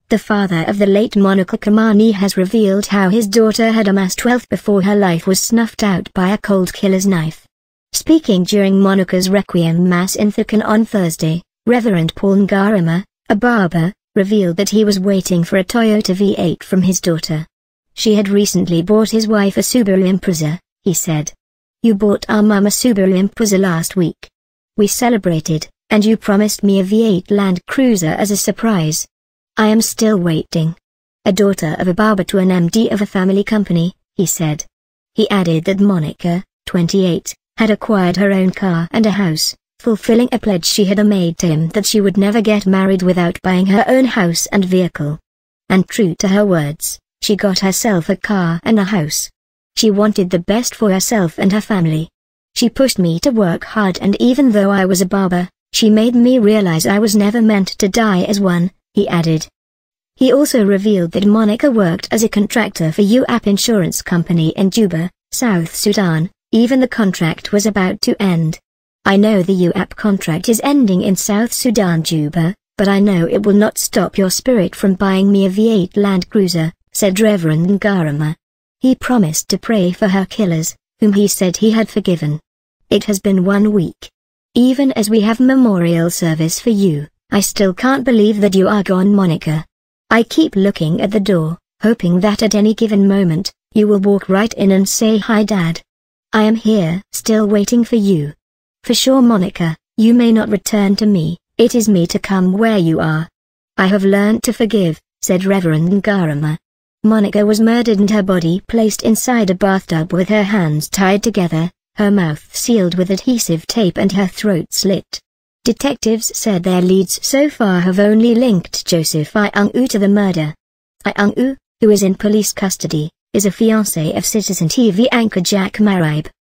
The father of the late Monica Kamani has revealed how his daughter had amassed wealth before her life was snuffed out by a cold killer's knife. Speaking during Monica's Requiem Mass in Thurkan on Thursday, Reverend Paul Ngarama, a barber, revealed that he was waiting for a Toyota V8 from his daughter. She had recently bought his wife a Subaru Impreza, he said. "You bought our mum a Subaru Impreza last week. We celebrated, and you promised me a V8 Land Cruiser as a surprise. I am still waiting." A daughter of a barber to an MD of a family company, he said. He added that Monica, 28, had acquired her own car and a house, fulfilling a pledge she had made to him that she would never get married without buying her own house and vehicle. And true to her words, she got herself a car and a house. She wanted the best for herself and her family. "She pushed me to work hard, and even though I was a barber, she made me realize I was never meant to die as one," he added. He also revealed that Monica worked as a contractor for UAP Insurance Company in Juba, South Sudan, even the contract was about to end. "I know the UAP contract is ending in South Sudan, Juba, but I know it will not stop your spirit from buying me a V8 Land Cruiser," said Reverend Ngarama. He promised to pray for her killers, whom he said he had forgiven. "It has been 1 week. Even as we have memorial service for you, I still can't believe that you are gone, Monica. I keep looking at the door, hoping that at any given moment, you will walk right in and say hi, Dad. I am here, still waiting for you. For sure, Monica, you may not return to me, it is me to come where you are. I have learned to forgive," said Reverend Ngarama. Monica was murdered and her body placed inside a bathtub with her hands tied together, her mouth sealed with adhesive tape and her throat slit. Detectives said their leads so far have only linked Joseph Iungu to the murder. Iungu, who is in police custody, is a fiancé of Citizen TV anchor Jack Marib.